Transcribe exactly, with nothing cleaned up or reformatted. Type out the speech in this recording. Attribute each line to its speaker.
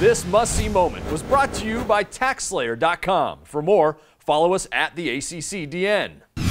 Speaker 1: This must-see moment was brought to you by tax slayer dot com. For more, follow us at the A C C D N.